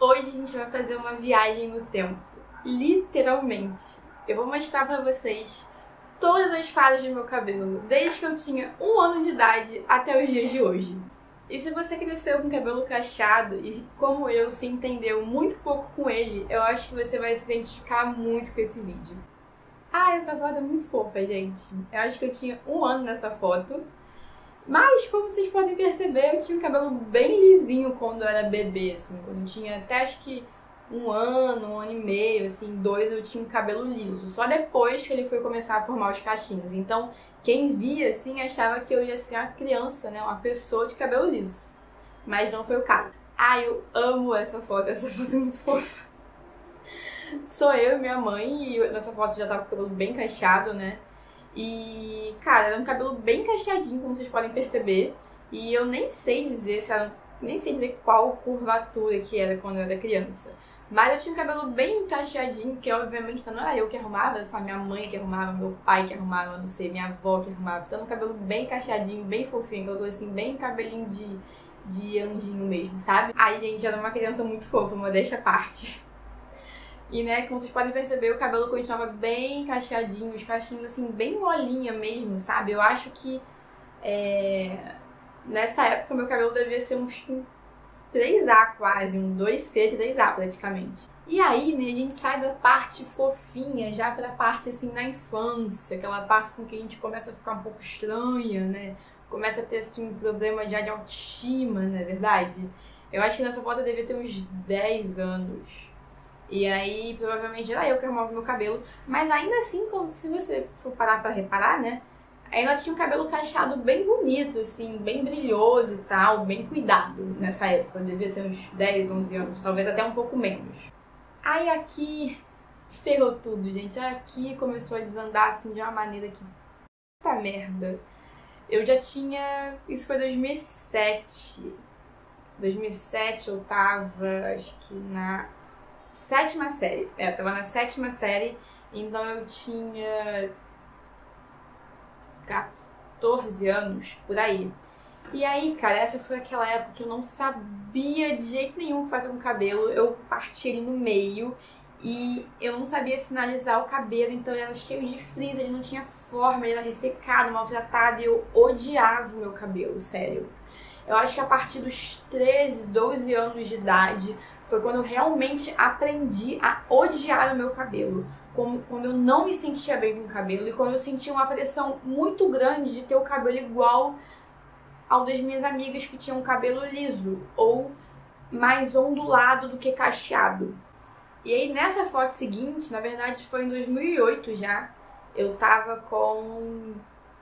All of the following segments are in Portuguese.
Hoje a gente vai fazer uma viagem no tempo, literalmente. Eu vou mostrar pra vocês todas as fases do meu cabelo, desde que eu tinha 1 ano de idade até os dias de hoje. E se você cresceu com cabelo cacheado e, como eu, se entendeu muito pouco com ele, eu acho que você vai se identificar muito com esse vídeo. Ah, essa foto é muito fofa, gente. Eu acho que eu tinha 1 ano nessa foto. Mas, como vocês podem perceber, eu tinha um cabelo bem lisinho quando eu era bebê, assim. Quando eu tinha até, acho que 1 ano, 1 ano e meio, assim, 2, eu tinha um cabelo liso. Só depois que ele foi começar a formar os cachinhos. Então, quem via, assim, achava que eu ia ser uma criança, né? Uma pessoa de cabelo liso. Mas não foi o caso. Ai, eu amo essa foto é muito fofa. Sou eu e minha mãe, e nessa foto já tava com o cabelo bem cacheado, né? E, cara, era um cabelo bem cacheadinho, como vocês podem perceber. E eu nem sei dizer qual curvatura que era quando eu era criança. Mas eu tinha um cabelo bem cacheadinho, que obviamente não era eu que arrumava, só minha mãe que arrumava, meu pai que arrumava, não sei, minha avó que arrumava. Então um cabelo bem cacheadinho, bem fofinho, aquela coisa assim, bem cabelinho de anjinho mesmo, sabe? Ai, gente, eu era uma criança muito fofa, modéstia à parte. E, né, como vocês podem perceber, o cabelo continuava bem cacheadinho, os cachinhos, assim, bem molinha mesmo, sabe? Eu acho que, nessa época, meu cabelo devia ser uns 3A quase, um 2C, 3A praticamente. E aí, né, a gente sai da parte fofinha já pra parte, assim, da infância, aquela parte, assim, que a gente começa a ficar um pouco estranha, né? Começa a ter, assim, um problema já de autoestima, não é verdade? Eu acho que nessa foto eu devia ter uns 10 anos. E aí, provavelmente, era eu que arrumava meu cabelo. Mas ainda assim, se você for parar pra reparar, né? Ela tinha um cabelo cacheado bem bonito, assim, bem brilhoso e tal, bem cuidado nessa época. Eu devia ter uns 10, 11 anos, talvez até um pouco menos. Aí aqui ferrou tudo, gente. Aqui começou a desandar, assim, de uma maneira que... Puta merda. Eu já tinha... Isso foi 2007. 2007 eu tava, acho que na... 7ª série. Eu tava na 7ª série, então eu tinha 14 anos, por aí. E aí, cara, essa foi aquela época que eu não sabia de jeito nenhum o que fazer com o cabelo. Eu parti ele no meio e eu não sabia finalizar o cabelo, então ele era cheio de frizz, ele não tinha forma, ele era ressecado, maltratado, e eu odiava o meu cabelo, sério. Eu acho que a partir dos 13, 12 anos de idade foi quando eu realmente aprendi a odiar o meu cabelo. Quando eu não me sentia bem com o cabelo e quando eu sentia uma pressão muito grande de ter o cabelo igual ao das minhas amigas que tinham cabelo liso ou mais ondulado do que cacheado. E aí nessa foto seguinte, na verdade foi em 2008 já, eu tava com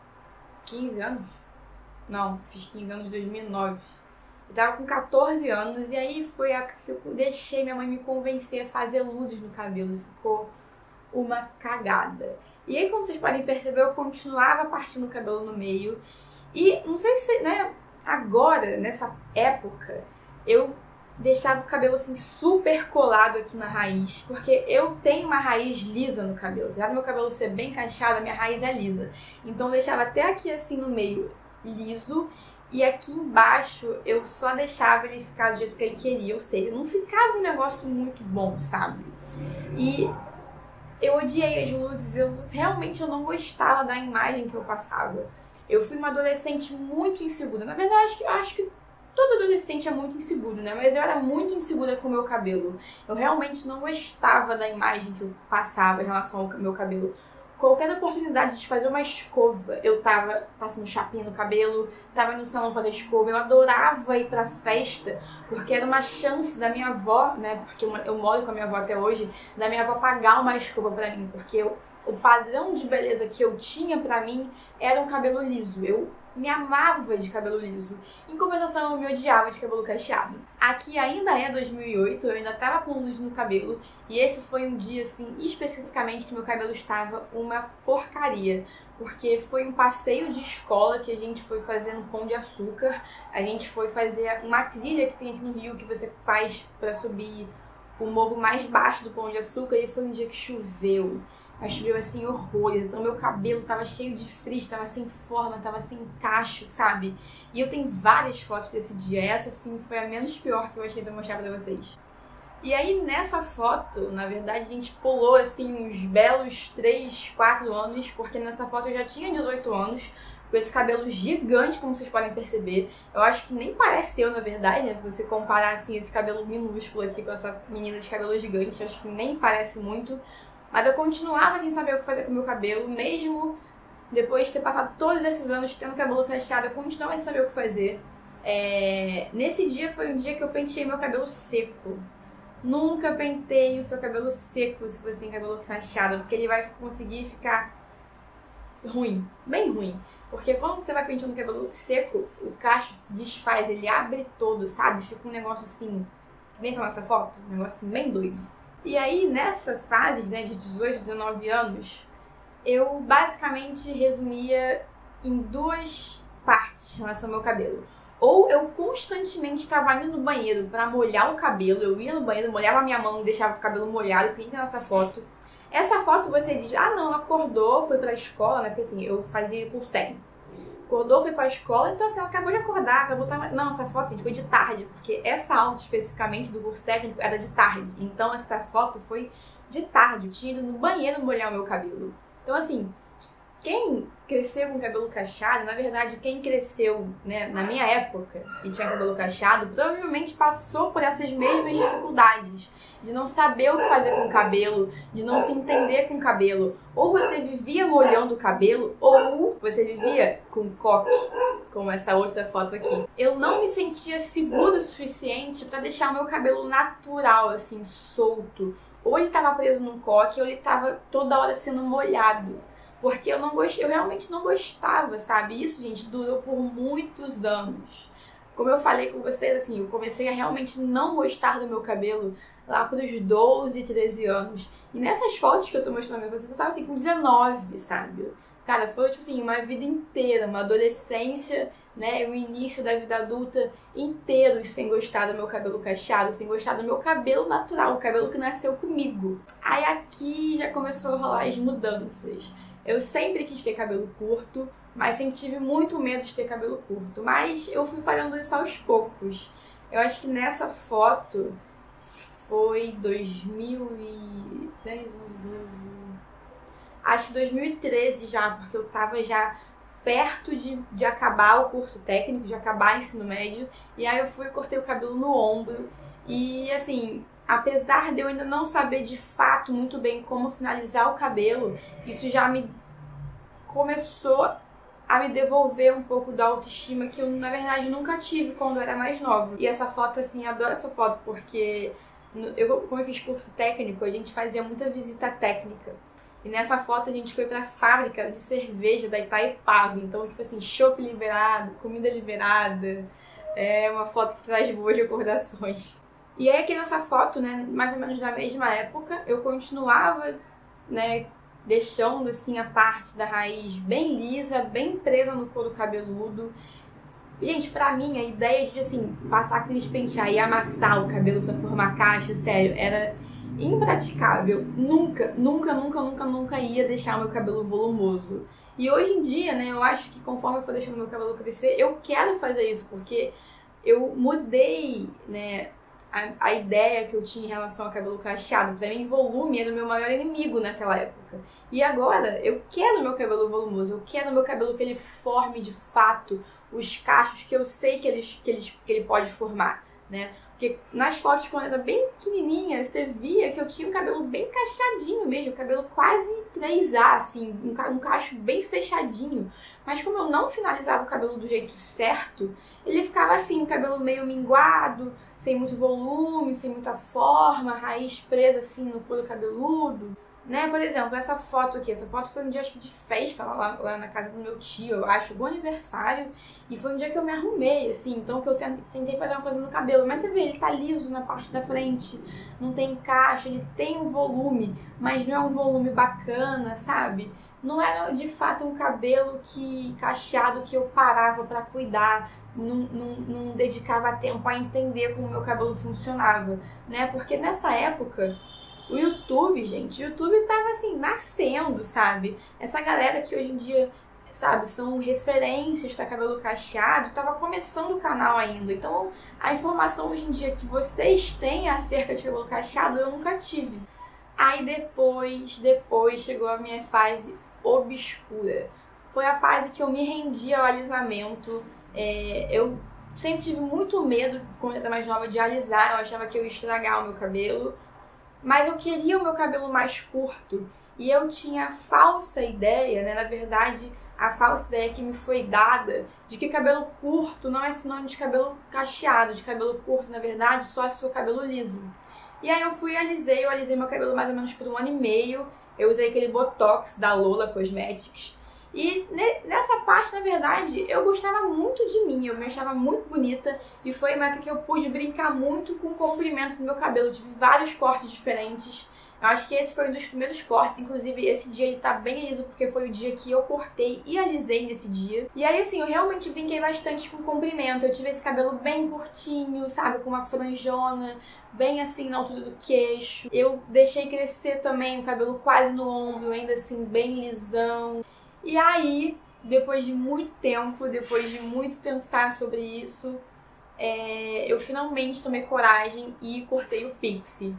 15 anos? Não, fiz 15 anos em 2009. Eu tava com 14 anos e aí foi a época que eu deixei minha mãe me convencer a fazer luzes no cabelo. Ficou uma cagada. E aí, como vocês podem perceber, eu continuava partindo o cabelo no meio. E não sei se, né, agora, nessa época, eu deixava o cabelo assim super colado aqui na raiz. Porque eu tenho uma raiz lisa no cabelo. Apesar do meu cabelo ser bem cacheado, a minha raiz é lisa. Então eu deixava até aqui assim no meio liso. E aqui embaixo eu só deixava ele ficar do jeito que ele queria, ou seja, não ficava um negócio muito bom, sabe? E eu odiei as luzes, realmente eu não gostava da imagem que eu passava. Eu fui uma adolescente muito insegura, na verdade eu acho que todo adolescente é muito inseguro, né? Mas eu era muito insegura com o meu cabelo. Eu realmente não gostava da imagem que eu passava em relação ao meu cabelo. Qualquer oportunidade de fazer uma escova, eu tava passando chapinha no cabelo, tava no salão fazer escova. Eu adorava ir pra festa, porque era uma chance da minha avó, né? Porque eu moro com a minha avó até hoje, da minha avó pagar uma escova pra mim. Porque o padrão de beleza que eu tinha pra mim era um cabelo liso. Eu me amava de cabelo liso. Em compensação, eu me odiava de cabelo cacheado. Aqui ainda é 2008, eu ainda tava com luz no cabelo. E esse foi um dia, assim, especificamente que meu cabelo estava uma porcaria. Porque foi um passeio de escola que a gente foi fazer no Pão de Açúcar. A gente foi fazer uma trilha que tem aqui no Rio, que você faz pra subir o morro mais baixo do Pão de Açúcar. E foi um dia que choveu. Mas choveu assim horrores, então meu cabelo tava cheio de frizz, tava sem forma, tava sem cacho, sabe? E eu tenho várias fotos desse dia, essa assim foi a menos pior que eu achei de mostrar pra vocês. E aí nessa foto, na verdade, a gente pulou assim uns belos 3, 4 anos, porque nessa foto eu já tinha 18 anos, com esse cabelo gigante, como vocês podem perceber. Eu acho que nem parece eu, na verdade, né? Você comparar assim esse cabelo minúsculo aqui com essa menina de cabelo gigante, eu acho que nem parece muito. Mas eu continuava sem saber o que fazer com o meu cabelo, mesmo depois de ter passado todos esses anos tendo cabelo cacheado, eu continuava sem saber o que fazer. Nesse dia foi um dia que eu penteei meu cabelo seco. Nunca penteie o seu cabelo seco se você tem cabelo cacheado, porque ele vai conseguir ficar ruim, bem ruim. Porque quando você vai penteando o cabelo seco, o cacho se desfaz, ele abre todo, sabe? Fica um negócio assim, que nem tá nessa foto, um negócio assim bem doido. E aí nessa fase, né, de 18, 19 anos, eu basicamente resumia em 2 partes em relação ao meu cabelo. Ou eu constantemente estava indo no banheiro pra molhar o cabelo, eu ia no banheiro, molhava a minha mão e deixava o cabelo molhado, que nem tem nessa foto. Essa foto você diz, ah não, ela acordou, foi pra escola, né, porque assim, eu fazia curso técnico. Acordou, foi pra escola, então assim, ela acabou de acordar, acabou de... Não, essa foto, gente, foi de tarde, porque essa aula especificamente do curso técnico era de tarde. Então essa foto foi de tarde, eu tinha ido no banheiro molhar o meu cabelo. Então assim, quem cresceu com cabelo cacheado, na verdade, quem cresceu, né, na minha época e tinha cabelo cacheado, provavelmente passou por essas mesmas dificuldades de não saber o que fazer com o cabelo, de não se entender com o cabelo. Ou você vivia molhando o cabelo, ou você vivia com coque, como essa outra foto aqui. Eu não me sentia segura o suficiente para deixar o meu cabelo natural, assim, solto. Ou ele estava preso num coque, ou ele estava toda hora sendo molhado. Porque eu realmente não gostava, sabe? Isso, gente, durou por muitos anos. Como eu falei com vocês, assim, eu comecei a realmente não gostar do meu cabelo lá pros 12, 13 anos. E nessas fotos que eu tô mostrando pra vocês, eu tava assim com 19, sabe? Cara, foi tipo assim, uma vida inteira, uma adolescência, né? O início da vida adulta inteiro sem gostar do meu cabelo cacheado, sem gostar do meu cabelo natural, o cabelo que nasceu comigo. Aí aqui já começou a rolar as mudanças. Eu sempre quis ter cabelo curto, mas sempre tive muito medo de ter cabelo curto. Mas eu fui fazendo isso aos poucos. Eu acho que nessa foto foi 2010, acho que 2013 já, porque eu tava já perto de acabar o curso técnico, de acabar o ensino médio. E aí eu fui e cortei o cabelo no ombro. E assim, apesar de eu ainda não saber de fato muito bem como finalizar o cabelo, isso já me começou a me devolver um pouco da autoestima que eu, na verdade, nunca tive quando eu era mais nova. E essa foto, assim, adoro essa foto, porque como eu fiz curso técnico, a gente fazia muita visita técnica. E nessa foto a gente foi pra fábrica de cerveja da Itaipava. Então, tipo assim, chopp liberado, comida liberada. É uma foto que traz boas recordações. E aí aqui nessa foto, né, mais ou menos da mesma época, eu continuava, né, deixando assim a parte da raiz bem lisa, bem presa no couro cabeludo. Gente, pra mim a ideia de assim, passar aqueles pentear e amassar o cabelo pra formar cacho, sério, era impraticável. Nunca ia deixar o meu cabelo volumoso. E hoje em dia, né, eu acho que conforme eu for deixando meu cabelo crescer, eu quero fazer isso, porque eu mudei, né, a ideia que eu tinha em relação ao cabelo cacheado. Pra mim, volume era o meu maior inimigo naquela época. E agora, eu quero meu cabelo volumoso, eu quero meu cabelo que ele forme de fato os cachos que eu sei que ele pode formar, né? Porque nas fotos, quando eu era bem pequenininha, você via que eu tinha um cabelo bem cacheadinho mesmo, cabelo quase 3A, assim, um cacho bem fechadinho. Mas como eu não finalizava o cabelo do jeito certo, ele ficava assim, um cabelo meio minguado, sem muito volume, sem muita forma, raiz presa assim no couro cabeludo, né? Por exemplo, essa foto aqui, essa foto foi um dia, acho que de festa lá na casa do meu tio, eu acho, bom aniversário, e foi um dia que eu me arrumei, assim, então que eu tentei fazer uma coisa no cabelo, mas você vê, ele tá liso na parte da frente, não tem encaixe, ele tem um volume, mas não é um volume bacana, sabe? Não era de fato um cabelo cacheado que eu parava pra cuidar, não dedicava tempo a entender como o meu cabelo funcionava, né? Porque nessa época, o YouTube, gente, o YouTube tava assim, nascendo, sabe? Essa galera que hoje em dia sabe, são referências para cabelo cacheado, tava começando o canal ainda. Então, a informação hoje em dia que vocês têm acerca de cabelo cacheado, eu nunca tive. Aí depois chegou a minha fase obscura. Foi a fase que eu me rendi ao alisamento. Eu sempre tive muito medo, quando eu era mais nova, de alisar. Eu achava que eu ia estragar o meu cabelo. Mas eu queria o meu cabelo mais curto. E eu tinha a falsa ideia, né? Na verdade, a falsa ideia que me foi dada de que cabelo curto não é sinônimo de cabelo cacheado. De cabelo curto, na verdade, só se for cabelo liso. E aí eu alisei meu cabelo mais ou menos por 1 ano e meio. Eu usei aquele Botox da Lola Cosmetics. E nessa parte, na verdade, eu gostava muito de mim, eu me achava muito bonita. E foi uma época que eu pude brincar muito com o comprimento do meu cabelo. Eu tive vários cortes diferentes. Eu acho que esse foi um dos primeiros cortes, inclusive esse dia ele tá bem liso porque foi o dia que eu cortei e alisei nesse dia. E aí assim, eu realmente brinquei bastante com o comprimento, eu tive esse cabelo bem curtinho, sabe, com uma franjona, bem assim na altura do queixo. Eu deixei crescer também o cabelo quase no ombro, ainda assim bem lisão. E aí, depois de muito tempo, depois de muito pensar sobre isso, eu finalmente tomei coragem e cortei o pixie.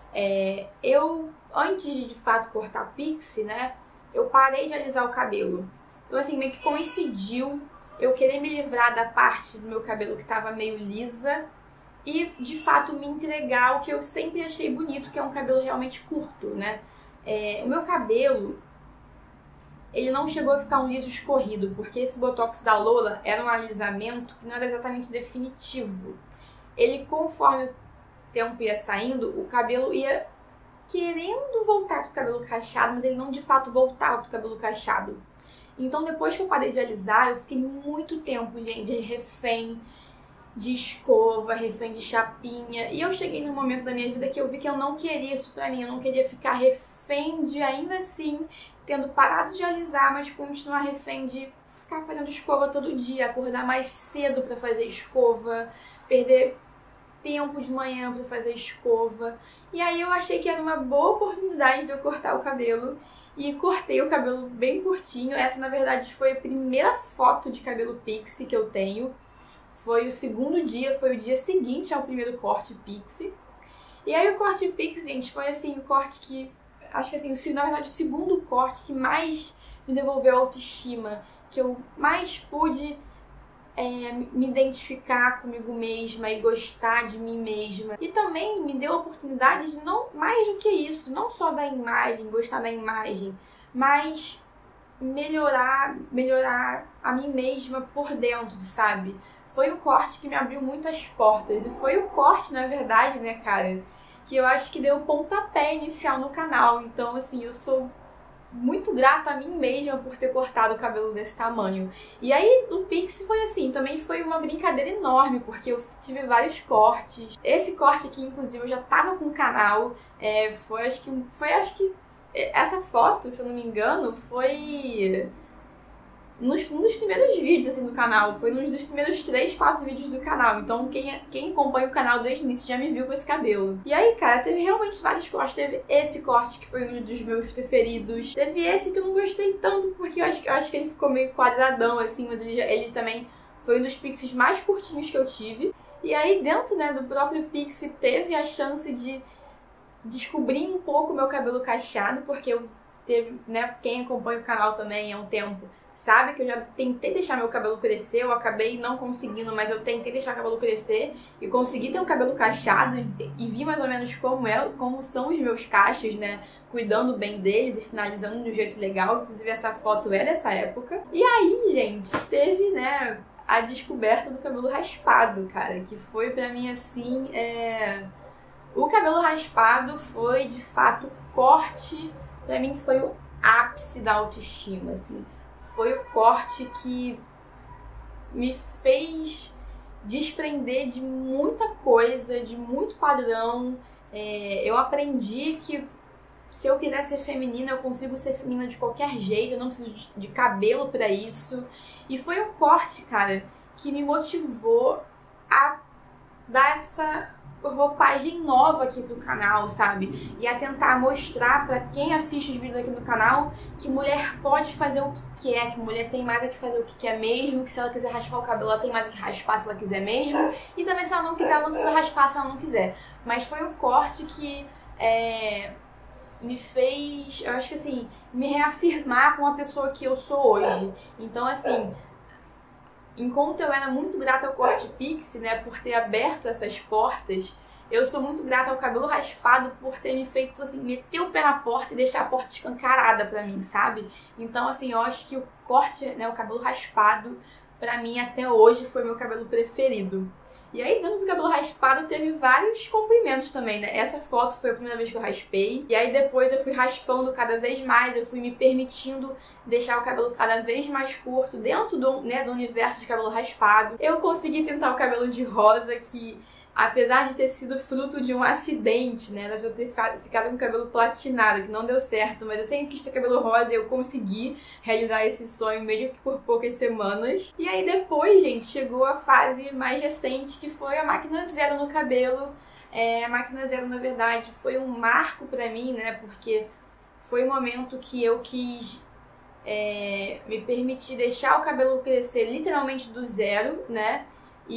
Antes de fato cortar o pixie, né, eu parei de alisar o cabelo. Então assim, meio que coincidiu eu querer me livrar da parte do meu cabelo que estava meio lisa e de fato me entregar ao que eu sempre achei bonito, que é um cabelo realmente curto, né. O meu cabelo, ele não chegou a ficar um liso escorrido, porque esse Botox da Lola era um alisamento que não era exatamente definitivo. Ele, conforme o tempo ia saindo, o cabelo ia querendo voltar pro cabelo cacheado, mas ele não de fato voltava pro cabelo cacheado. Então depois que eu parei de alisar, eu fiquei muito tempo, gente, refém de escova, refém de chapinha. E eu cheguei num momento da minha vida que eu vi que eu não queria isso pra mim, eu não queria ficar refém de, ainda assim, tendo parado de alisar, mas continuar refém de ficar fazendo escova todo dia, acordar mais cedo pra fazer escova, perder tempo de manhã pra fazer escova. E aí eu achei que era uma boa oportunidade de eu cortar o cabelo. E cortei o cabelo bem curtinho. Essa, na verdade, foi a primeira foto de cabelo pixie que eu tenho. Foi o segundo dia, foi o dia seguinte ao primeiro corte pixie. E aí o corte pixie, gente, foi assim, o corte que... Acho que assim, na verdade, o segundo corte que mais me devolveu autoestima. Que eu mais pude... me identificar comigo mesma e gostar de mim mesma. E também me deu a oportunidade de, não mais do que isso, não só da imagem, gostar da imagem, mas melhorar a mim mesma por dentro, sabe? Foi o corte que me abriu muitas portas. E foi o corte, na verdade, né, cara, que eu acho que deu o pontapé inicial no canal. Então, assim, eu sou muito grata a mim mesma por ter cortado o cabelo desse tamanho. E aí o pixie foi assim, também foi uma brincadeira enorme, porque eu tive vários cortes. Esse corte aqui, inclusive, eu já tava com o canal, acho que essa foto, se eu não me engano, foi um dos primeiros vídeos assim do canal, foi um dos primeiros 3, 4 vídeos do canal. Então quem acompanha o canal desde o início já me viu com esse cabelo. E aí, cara, teve realmente vários cortes. Teve esse corte que foi um dos meus preferidos. Teve esse que eu não gostei tanto, porque eu acho que ele ficou meio quadradão assim, mas ele também foi um dos pixies mais curtinhos que eu tive. E aí dentro, né, do próprio pixie teve a chance de descobrir um pouco o meu cabelo cacheado, porque eu teve, né, quem acompanha o canal também há um tempo sabe que eu já tentei deixar meu cabelo crescer, eu acabei não conseguindo, mas eu tentei deixar o cabelo crescer e consegui ter um cabelo cacheado e vi mais ou menos como são os meus cachos, né, cuidando bem deles e finalizando de um jeito legal. Inclusive essa foto é dessa época. E aí, gente, teve, né, a descoberta do cabelo raspado, cara, que foi pra mim assim, o cabelo raspado foi de fato o corte, pra mim, que foi o ápice da autoestima, assim. Foi o corte que me fez desprender de muita coisa, de muito padrão. Eu aprendi que se eu quiser ser feminina, eu consigo ser feminina de qualquer jeito, eu não preciso de cabelo pra isso. E foi o corte, cara, que me motivou a dar roupagem nova aqui pro canal, sabe? E a tentar mostrar pra quem assiste os vídeos aqui no canal que mulher pode fazer o que quer, que mulher tem mais a que fazer o que quer mesmo, que se ela quiser raspar o cabelo, ela tem mais a que raspar se ela quiser mesmo, e também se ela não quiser, ela não precisa raspar se ela não quiser. Mas foi o corte que me fez, eu acho que assim, me reafirmar com a pessoa que eu sou hoje. Então assim, enquanto eu era muito grata ao corte Pixie, né, por ter aberto essas portas, eu sou muito grata ao cabelo raspado por ter me feito, assim, meter o pé na porta e deixar a porta escancarada pra mim, sabe? Então, assim, eu acho que o corte, né, o cabelo raspado, pra mim, até hoje, foi meu cabelo preferido. E aí, dentro do cabelo raspado, teve vários comprimentos também, né? Essa foto foi a primeira vez que eu raspei. E aí, depois, eu fui raspando cada vez mais. Eu fui me permitindo deixar o cabelo cada vez mais curto dentro do universo de cabelo raspado. Eu consegui pintar o cabelo de rosa, que apesar de ter sido fruto de um acidente, né, de eu ter ficado com o cabelo platinado, que não deu certo, mas eu sempre quis ter cabelo rosa e eu consegui realizar esse sonho, mesmo que por poucas semanas. E aí depois, gente, chegou a fase mais recente, que foi a máquina zero no cabelo. A máquina zero, na verdade, foi um marco pra mim, né, porque foi um momento que eu quis me permitir deixar o cabelo crescer literalmente do zero, né,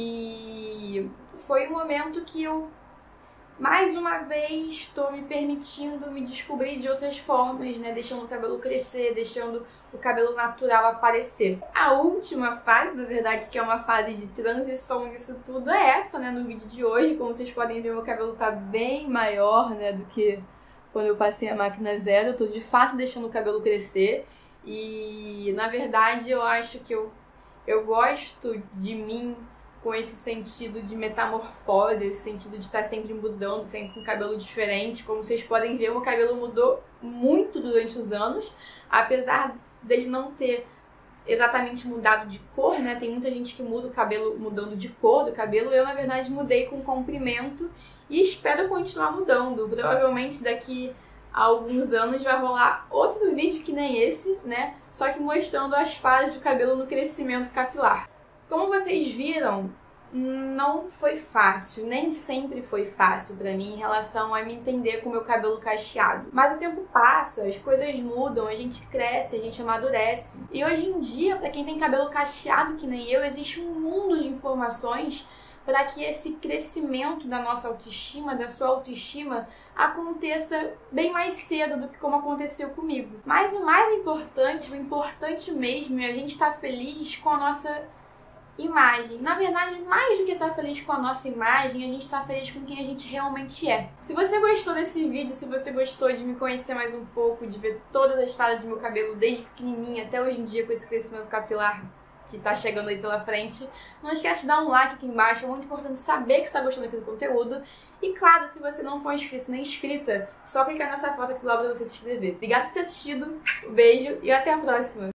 e foi um momento que eu, mais uma vez, estou me permitindo me descobrir de outras formas, né? Deixando o cabelo crescer, deixando o cabelo natural aparecer. A última fase, na verdade, que é uma fase de transição nisso tudo, é essa, né? No vídeo de hoje, como vocês podem ver, meu cabelo tá bem maior, né? Do que quando eu passei a máquina zero. Eu tô, de fato, deixando o cabelo crescer. E, na verdade, eu acho que eu gosto de mim com esse sentido de metamorfose, esse sentido de estar sempre mudando, sempre com cabelo diferente. Como vocês podem ver, o meu cabelo mudou muito durante os anos, apesar dele não ter exatamente mudado de cor, né? Tem muita gente que muda o cabelo mudando de cor do cabelo. Eu, na verdade, mudei com comprimento e espero continuar mudando. Provavelmente daqui a alguns anos vai rolar outro vídeo que nem esse, né? Só que mostrando as fases do cabelo no crescimento capilar. Como vocês viram, não foi fácil, nem sempre foi fácil pra mim em relação a me entender com o meu cabelo cacheado. Mas o tempo passa, as coisas mudam, a gente cresce, a gente amadurece. E hoje em dia, pra quem tem cabelo cacheado que nem eu, existe um mundo de informações para que esse crescimento da nossa autoestima, da sua autoestima, aconteça bem mais cedo do que como aconteceu comigo. Mas o mais importante, o importante mesmo, é a gente estar feliz com a nossa imagem. Na verdade, mais do que estar feliz com a nossa imagem, a gente está feliz com quem a gente realmente é. Se você gostou desse vídeo, se você gostou de me conhecer mais um pouco, de ver todas as fases do meu cabelo, desde pequenininha até hoje em dia com esse crescimento capilar que tá chegando aí pela frente, não esquece de dar um like aqui embaixo, é muito importante saber que você tá gostando aqui do conteúdo. E claro, se você não for inscrito nem inscrita, só clicar nessa foto aqui lá pra você se inscrever. Obrigada por ter assistido, um beijo e até a próxima!